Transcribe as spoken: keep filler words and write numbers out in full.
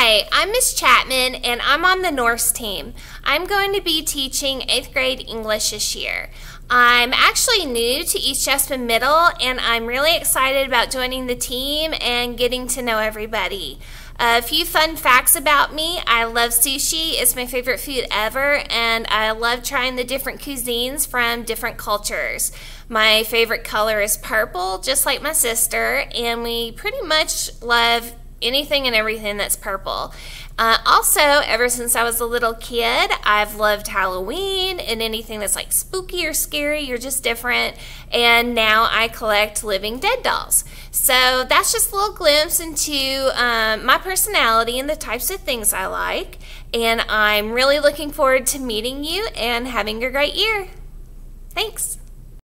Hi, I'm Miss Chapman and I'm on the Norse team. I'm going to be teaching eighth grade English this year. I'm actually new to East Chapman Middle and I'm really excited about joining the team and getting to know everybody. A few fun facts about me: I love sushi, it's my favorite food ever, and I love trying the different cuisines from different cultures. My favorite color is purple, just like my sister, and we pretty much love anything and everything that's purple. Uh, also, ever since I was a little kid, I've loved Halloween and anything that's like spooky or scary or just different, and now I collect living dead dolls. So that's just a little glimpse into um, my personality and the types of things I like, and I'm really looking forward to meeting you and having a great year. Thanks.